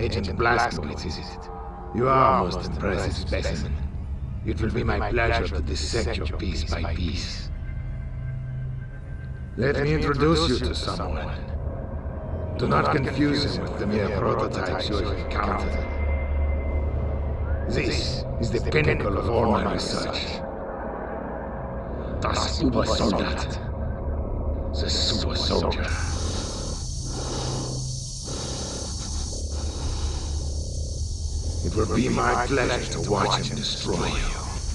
Agent Blazkowicz, is it? You are a most impressive specimen. It will be my pleasure to dissect your piece by piece. Let me introduce you to someone. Do not confuse him with the mere prototypes you have encountered. This is the pinnacle of all my research. Das Supersoldat. The super soldier. It will be my pleasure to watch him destroy you.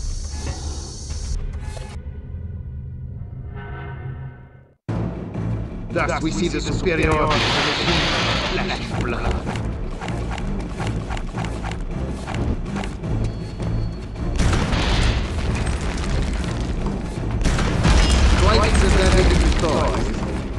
Thus we see the superiority of the machine, flesh and blood. Quite synthetic in toys.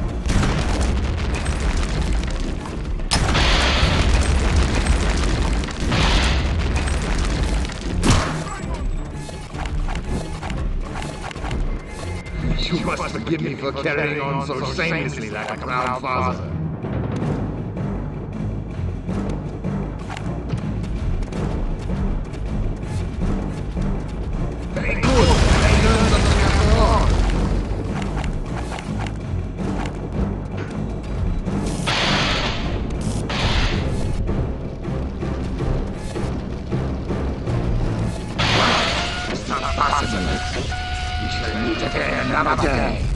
You must forgive me for carrying on so shamelessly like a proud father. Very good. I learned something after all. What? It's not possible. We shall meet again another day.